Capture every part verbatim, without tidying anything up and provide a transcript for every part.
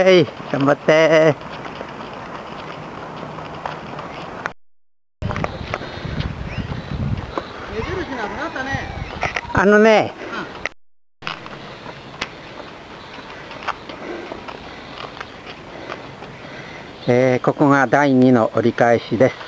い、頑張って。 目印なくなったね。 あのね、うん、えー、ここがだいにの折り返しです。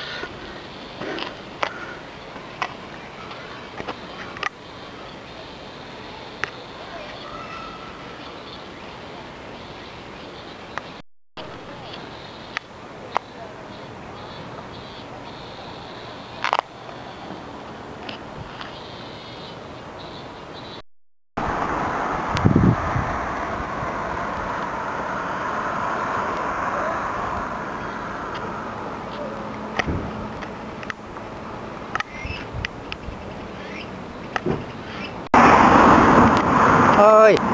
はーい。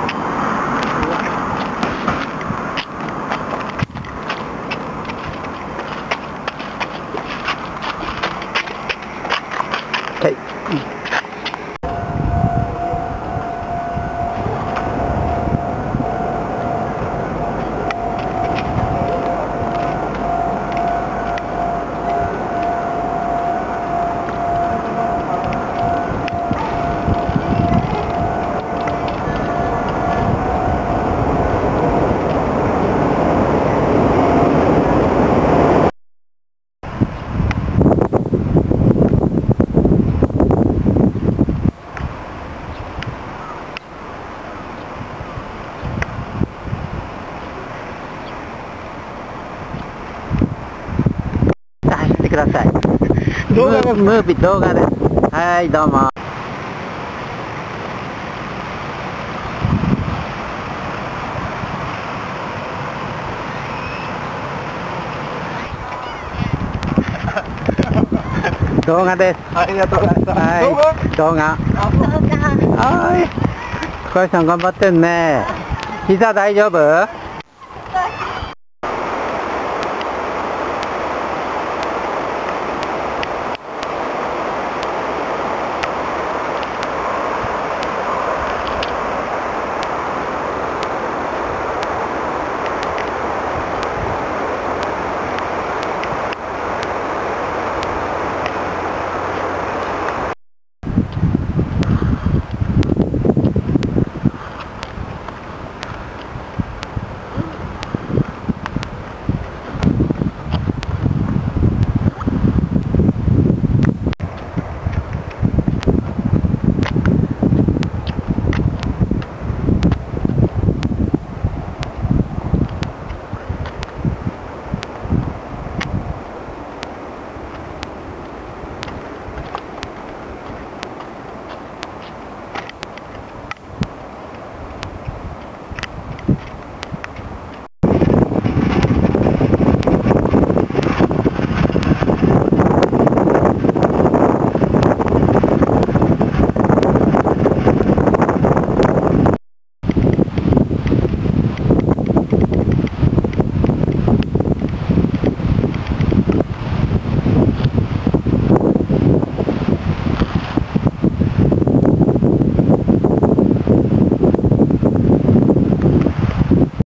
はい。走ってください。動画です。ムービー動画です。はい、どうも。動画です。 ありがとうございます。 はい、動画。はい。小林さん頑張ってんね。膝大丈夫？